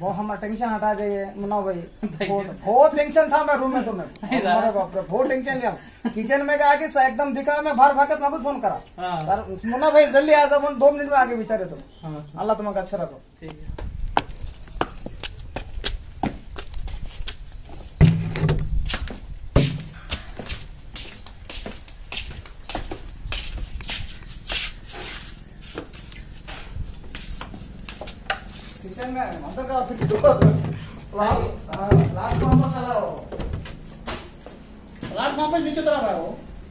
वो हमारा टेंशन हटा गए मुन्ना भाई। बहुत टेंशन था मैं रूम में, तो मैं अरे बाप रे बहुत टेंशन लिया। किचन में गया कि एकदम दिखा, मैं बाहर भागत मैं कुछ फोन करा सर मुन्ना भाई जल्दी आ जाओ, 2 मिनट में आगे बेचारे तुम। अल्लाह तुम्हें अच्छा रखो। किचन में अंदर का प्लेटफॉर्म पर चला हो, प्लेटफॉर्म पर नीचे तरफ है वो।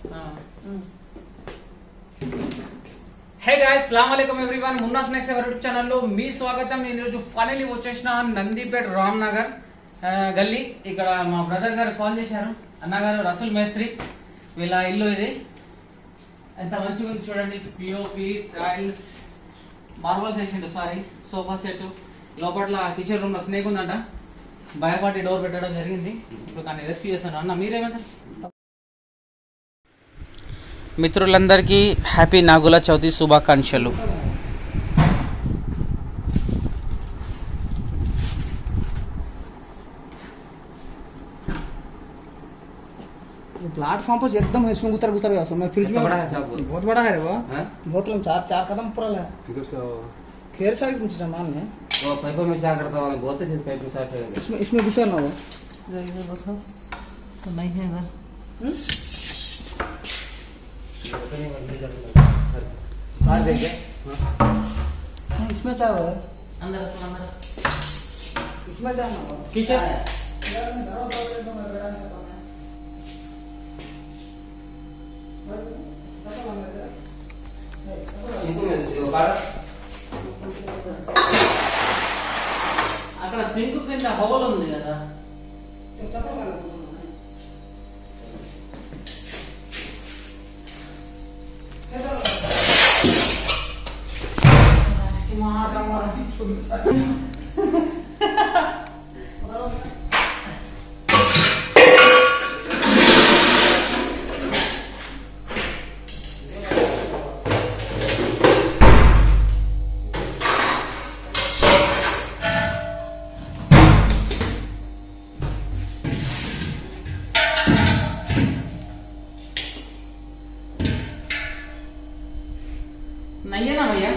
హే గైస్ సలాం అలైకుం everyone, Munna snacks ever YouTube ఛానల్లో మీ స్వాగతం. నేను ఈరోజు ఫైనల్లీ వచ్చేసిన నందిపేట రామ్ నగర్ గల్లీ. ఇక్కడ మా బ్రదర్ గారు కాల్ చేశారు, అన్నగారు రసూల్ మేస్త్రి, వీళ్ళ ఇల్లు ఇది. ఎంత మంచిగా ఉంది చూడండి, పిఓపి టైల్స్ మార్బల్స్ వేసిండు, సారీ సోఫా సెట్, లోపల కిచెన్ రూమ్ లో స్నేక్ ఉందంట, భయపాటి డోర్ పెట్టడం జరిగింది. ఇప్పుడు దాన్ని రెస్క్యూ చేస్తాను. అన్న మీరేమంటారు? మిత్రులందరికీ హ్యాపీ నాగుల చవితి శుభాకాంక్షలు. प्लेटफॉर्म पर एकदम इसमें उतर गया मैं फ्रिज में बड़ा है, बहुत बड़ा है वो, बहुत लंबा, 4 कदम पूरा है। किधर से खेर सारी कुछ सामान है वो पाइप में क्या करता वाला बहुत अच्छे पाइप में साथ है। इसमें घुसा ना हो इधर बताओ तो नहीं है इधर। इसमें क्या हुआ अंदर इसमें क्या किचन అక్కడ సింక్ కింద హోల్ ఉంది కదా. नहीं है ना भैया?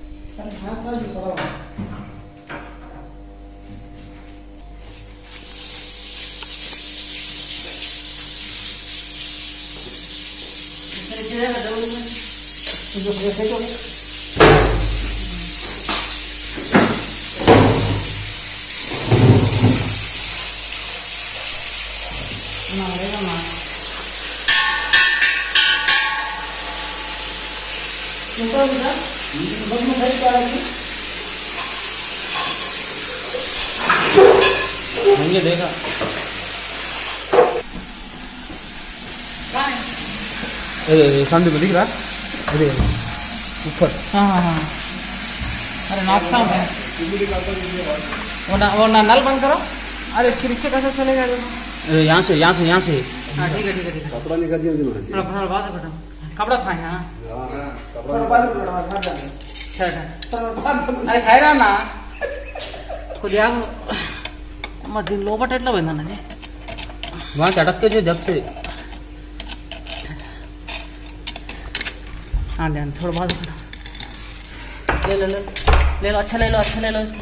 मुझे देखा सामने में दिख रहा अरे ऊपर। हाँ हाँ हाँ, अरे नाश्ता है वो नल बंद करो। अरे इसके नीचे कैसे चलेगा? यहाँ से हाँ ठीक है ठीक है ठीक है, कपड़ा निकाल दिया थोड़ा बाद में कपड़ा था यहाँ। अरे खैरा ना కొద్దిగా మరి దీని లోపల ఎట్లా పోయిందన్నది वहाँ चटक के जब से हाँ ध्यान थोड़ा बाद ले लो ले लो अच्छा ले लो इसको।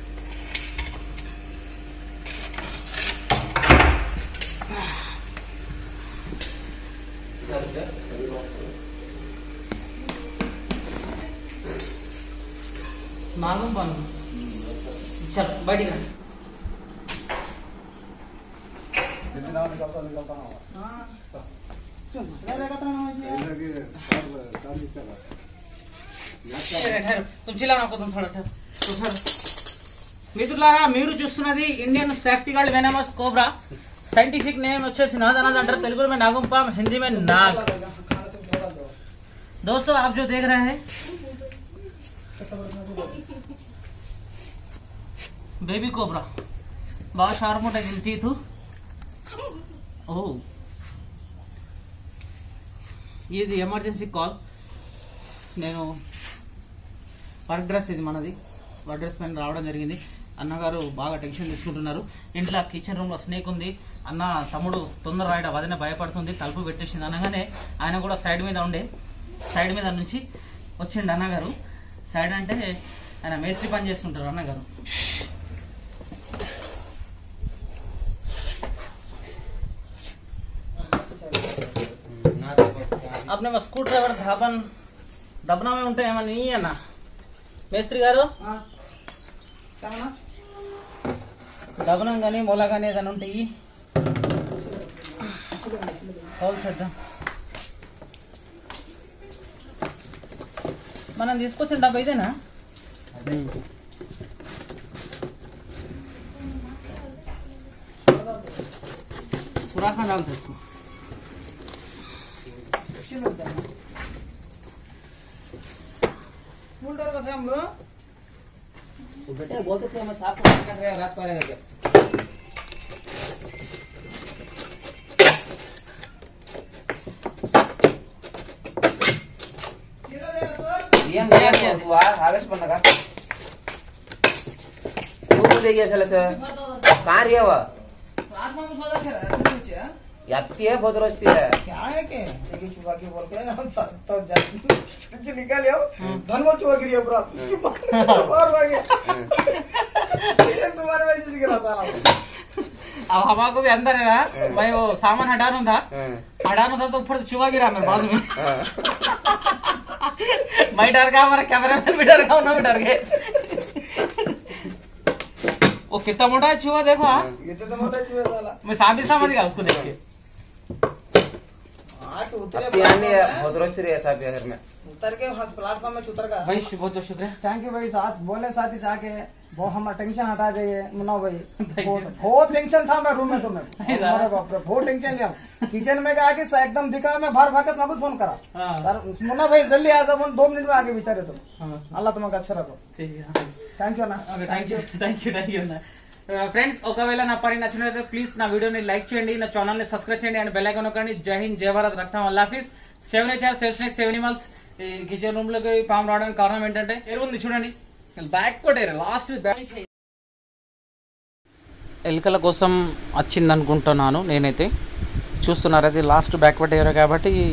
मालूम बन चल बैठ गया। तुम चिल्लाना तुम थोड़ा మిత్రులారా మీరు చూస్తున్నది Indian safety guard venomous cobra. Scientific name వచ్చేసి नाग अंటారు, తెలుగులో में नागुपाम, हिंदी में नाग. दोस्तों आप जो देख रहे हैं बेबी कोबरा बहुत शार्प मोटा गिनती थू. ओह ఇది ఎమర్జెన్సీ కాల్. నేను వర్క్ డ్రెస్, ఇది మనది వర్క్ డ్రెస్ పైన రావడం జరిగింది. అన్నగారు బాగా టెన్షన్ తీసుకుంటున్నారు. ఇంట్లో కిచెన్ రూమ్ లో స్నేక్ ఉంది. అన్న తమ్ముడు తొందర రాయడ వదిన భయపడుతుంది, తలుపు పెట్టేసింది అనగానే ఆయన కూడా సైడ్ మీద నుంచి వచ్చిండు అన్నగారు. సైడ్ అంటే ఆయన మేస్త్రి పని చేస్తుంటారు అన్నగారు. अपने में स्क्रू ड्राइवर दबना में ఉంటే ఏమన్నా నీ అన్న మేస్త్రి గారు దబనం కానీ మొల కానీ ఏదైనా ఉంటాయి చేద్దాం. మనం తీసుకొచ్చిన డబ్బా ఇదేనా? सुराखा डाल दो इसको। फुल डर का थे हम लोग। वो बेटे बोलते थे मैं साफ कर रहे हैं रात पड़ेगा क्या? ये हुआ हावेस बनना का वो देखिए चले सर कहाँ रही है वो रात में सोचा कर रहा है नीचे यात्ती है बहुत रोस्ती है क्या है के देखिए चुपा के बोल के हम सब तो जाके निकाल लियो धनवा चुपा गिरी है पूरा इसकी बाहर हो गया सेम तुम्हारे वजह से गिरा साला। अब हमारे को भी अंदर है ना भाई वो सामान हटाना था तो ऊपर चुहा गिरा मेरे बाद में मैं डर गया, हमारा कैमरामैन भी डर गया, उन्होंने भी डर गए। वो कितना मोटा है चूहा देखो। हाँ ये तो मोटा चूहा साला मैं सांप ही समझ गया उसको देख के। बहुत रोस्ती रही है साहब घर में उतर के प्लेटफॉर्म में उतर का भाई बहुत बहुत शुक्रिया। थैंक यू भाई साथ बोले साथ ही जाके वो हमारा टेंशन हटा दिए मुन्ना भाई। बहुत टेंशन था मैं रूम में तो मैं अरे बाप रे बहुत टेंशन लिया। किचन में गया कि एकदम दिखा मैं भर भागत मैं फोन करा सर मुन्ना भाई जल्दी आ जाओ 2 मिनट में आगे बेचारे तुम अल्लाह तुम्हें अच्छा रखो। थैंक यू ना థ్యాంక్ యూ అన్న. ఫ్రెండ్స్ ఒకవేళ నా పని నచ్చినట్లయితే ప్లీజ్ నా వీడియోని లైక్ చేయండి, నా ఛానల్ ని సబ్స్క్రైబ్ చేయండి అండ్ బెల్ ఐకాన్ నొక్కండి. జై హింద్ జై భారత్ రక్తం అల్లా హాఫీజ్. 7 HR 7 Snakes 7 Animals ఈ కిచెన్ రూమ్ లోకి పాము రావడానికి కారణం ఏంటంటే ఎరువు ఉంది చూడండి బ్యాక్ కొట్టారు లాస్ట్ ఎలుకల కోసం వచ్చింది అనుకుంటున్నాను నేనైతే. చూస్తున్నారైతే లాస్ట్ బ్యాక్ పట్టారు కాబట్టి